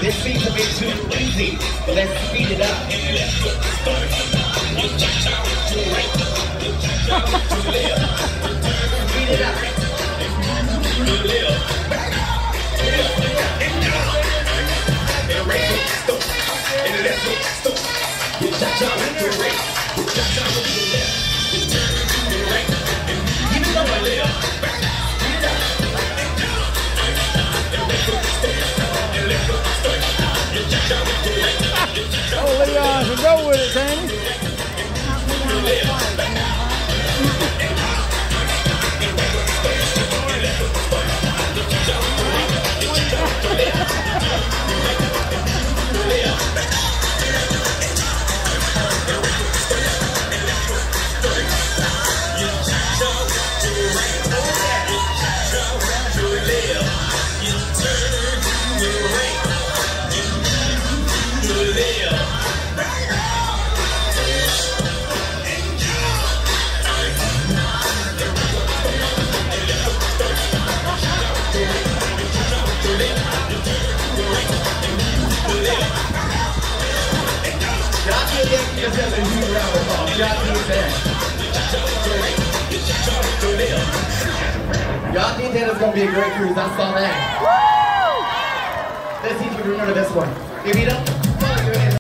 This seems a bit too easy. Let's speed it up. Speed it up. Oh, Leon, so go with it, Tanny. Y'all think that it's gonna be a great cruise. I saw that. Let's see if you remember this one. Give me up.